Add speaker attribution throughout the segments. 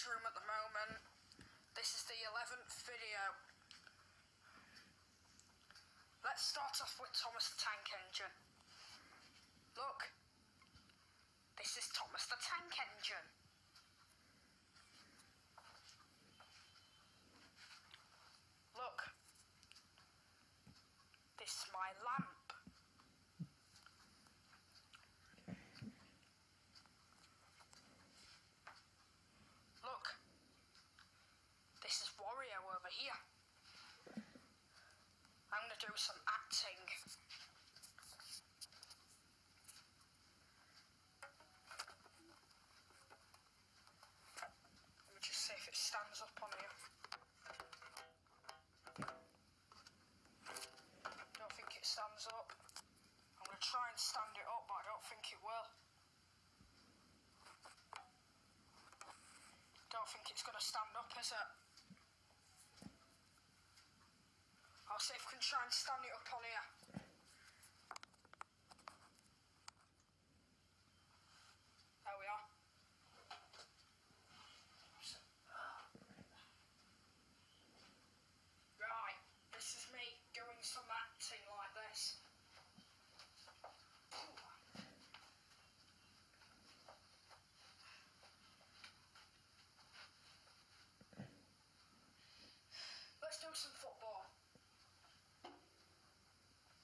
Speaker 1: bedroom at the moment. This is the 11th video. Let's start off with Thomas the Tank Engine. Look, this is Thomas the Tank Engine. Look, this is my lamp. Look, this is Wario over here. I'm going to do some acting. Let me just see if it stands up on here. Don't think it stands up. I'm going to try and stand it up, but I don't think it will. Don't think it's going to stand up, is it? I'll see if I can try and stand it up on here. There we are. Right, this is me doing some acting like this. Let's do some football.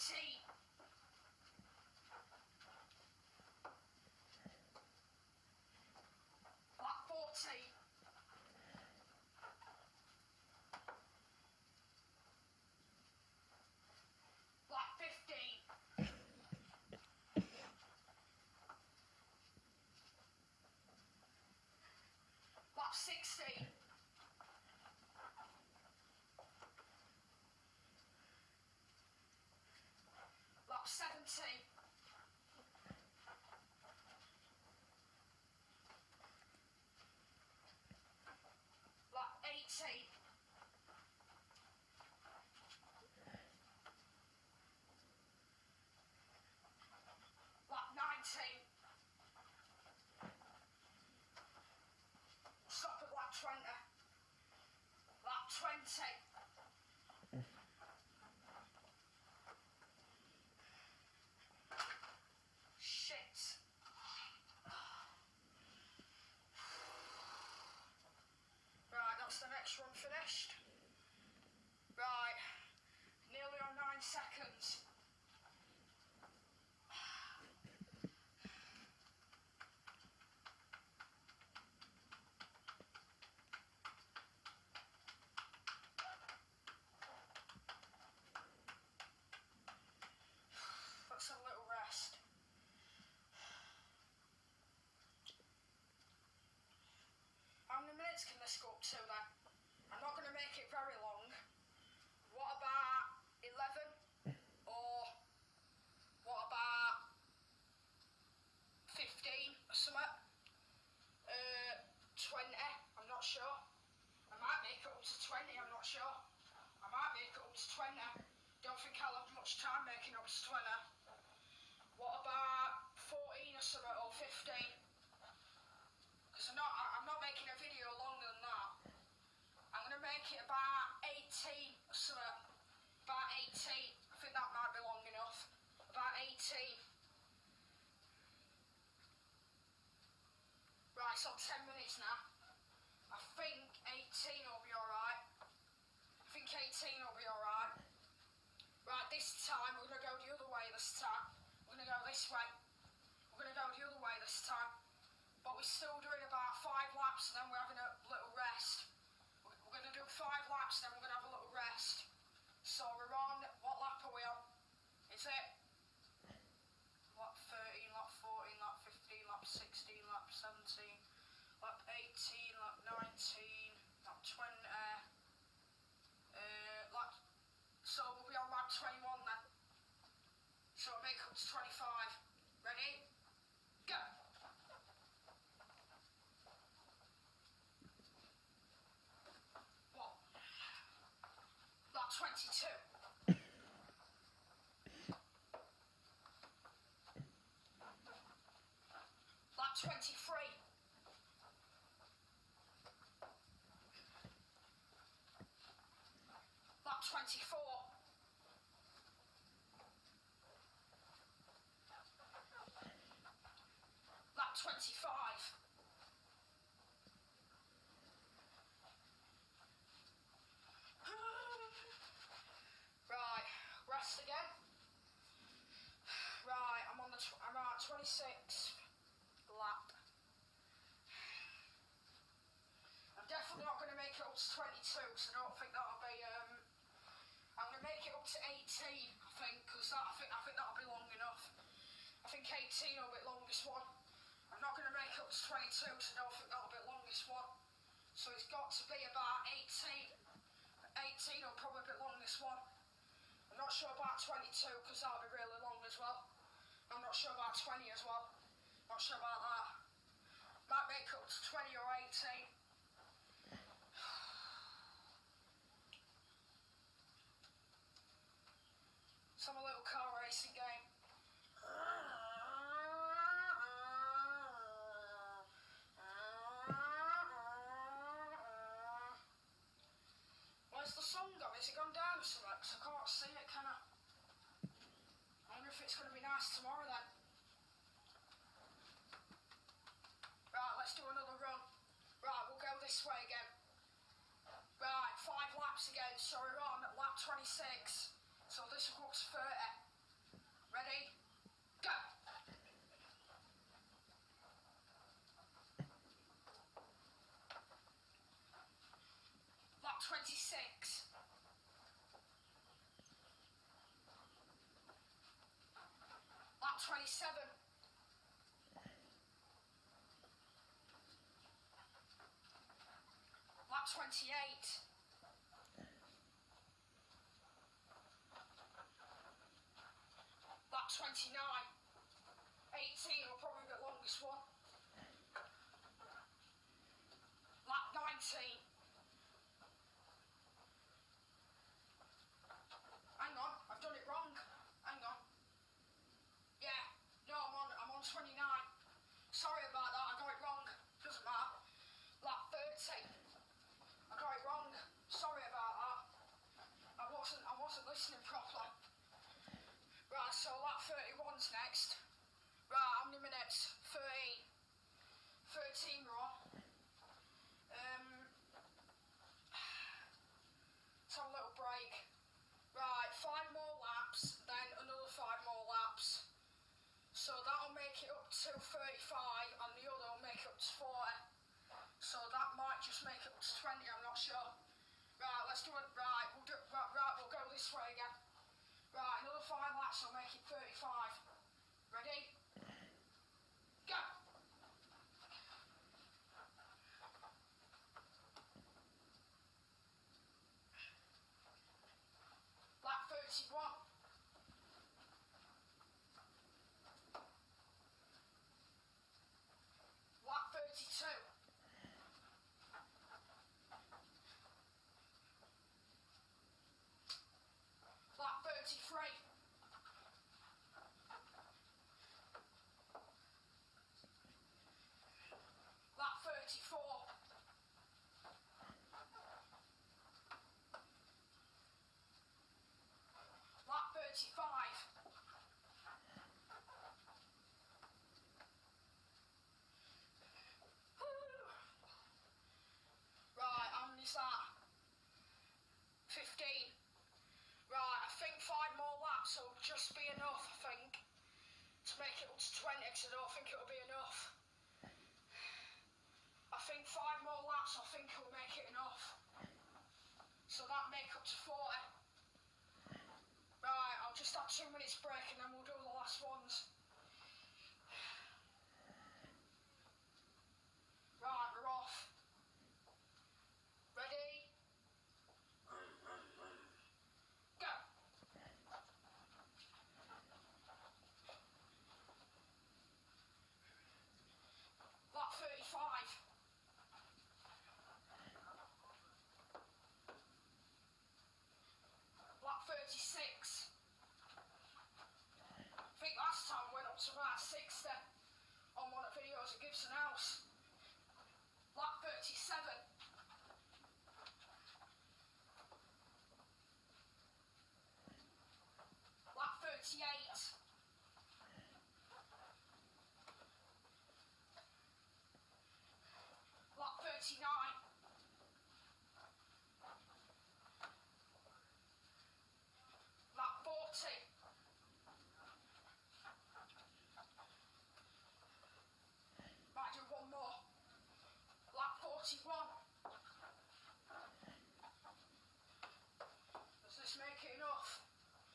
Speaker 1: 13. Lap 14. Lap 15. Lap 16. Lap 17. Lap 18. Lap 19. Stop at lap 20. Lap 20. Shit. Right, that's the next one finished. Right, nearly on 9 seconds. Let's have a little rest. How many minutes can this go up to then? I'm not going to make it very long. What about 11? Or what about 15 or something? 20, I'm not sure. I might make it up to 20, I'm not sure. I might make it up to 20. Don't think I'll have much time making up to 20. What about 14 or something, or 15? Because I'm not making a video longer than that. I'm going to make it about 18 or something. About 18. I think that might be long enough. About 18. Right, it's on 10 minutes now. I think 18 will be alright. I think 18 will be alright. Right, this time we're going to go the other way this time. We're going to go this way. We're going to go the other way this time. But we're still doing about 5 laps and then we're having a little rest. We're going to do 5 laps and then we're going to have a little rest. So we're on, what lap are we on? Is it lap 13, lap 14, lap 15, lap 16, lap 17, lap 18, lap 19, lap 20, so we'll be on lap 21 then. So we'll make up to 25. Ready? Go! What? Lap 22. Lap 23. Lap 24. Lap 25. Right, rest again. Right, I'm at 26th lap. I'm definitely not going to make it up to 22, so I don't think that'll be. I'm going to make it up to 18, I think, because I think that'll be long enough. I think 18 will be the longest one. I'm not going to make it up to 22, so I don't think that'll be the longest one. So it's got to be about 18. 18 will probably be the longest one. I'm not sure about 22, because that'll be really long as well. I'm not sure about 20 as well. Not sure about that. Might make it up to 20 or 18. Some little car racing game. Where's the song gone? Is it gone down or something? 'Cause I can't see it, can I? I wonder if it's going to be nice tomorrow then. Right, let's do another run. Right, we'll go this way again. Right, 5 laps again. So we're on at lap 26. So this will go up to 30. 26. Lap 27. Lap 28. Lap 29. 18 will probably be the longest one. Lap 19. Hang on, I've done it wrong. Hang on. Yeah, no, I'm on 29. Sorry about that, I got it wrong. Doesn't matter. Lap 30. I got it wrong. Sorry about that. I wasn't listening properly. Right, so lap 31's next. Right, how many minutes? 13. 13 we're on. Let's have a little break. Right, 5 more laps, then another 5 more laps. So that'll make it up to 35 and the other will make it up to 40. So that might just make it up to 20, I'm not sure. Right, let's do it. Right, we'll go this way again. Right, another 5 laps will make it 35. Ready? Go! Lap 31. Lap 32. Lap 33. Lap 34. Lap 35. Right, how many's that? 15. Right, I think 5 more laps will just be enough, I think, to make it up to 20, because I don't think it'll be enough. I think 5 more laps, I think will make it enough. So that'll make up to 40. Right, I'll just have 2 minutes break and then we'll do the last ones. Right, we're off. Ready? Go! Lap 35. Lap 36. I think last time went up to about 60 on one of the videos at Gibson House. Lap 37. Lap 38. Lap 39. Lap 40. Might do one more. Lap 41. Does this make it enough?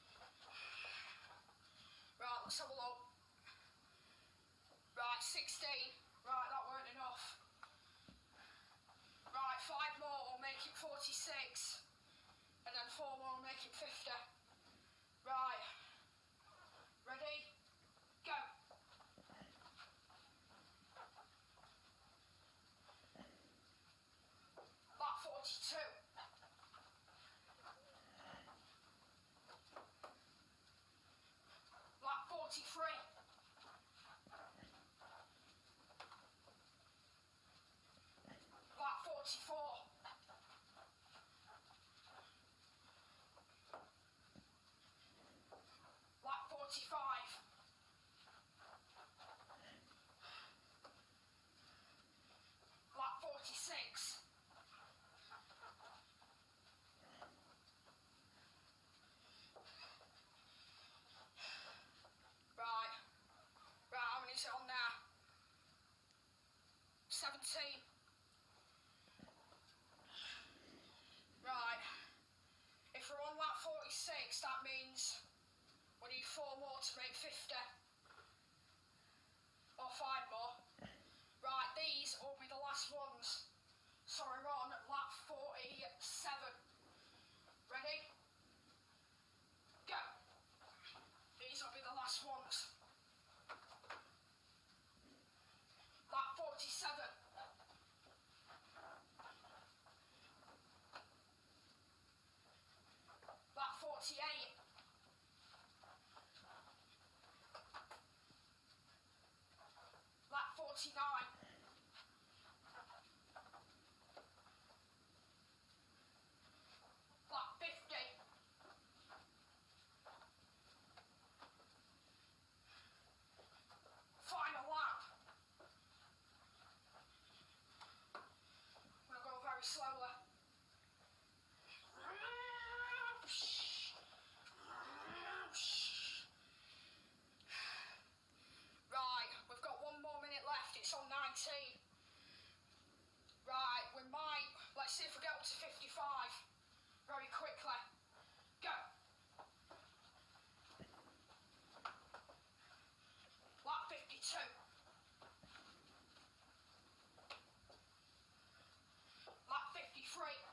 Speaker 1: Right, let's have a look. Right, 16. Right, that weren't enough. Right, 5 more will make it 46. And then 4 more will make it 50. Right. Ready? Go. Lap 42. Lap 43. Lap 44. 49. Lap 50. Final lap. I'm going to go very slowly. Right, we've got 1 more minute left. It's on 19. Right, we might. Let's see if we get up to 55 very quickly. Go. Lap 52. Lap 53.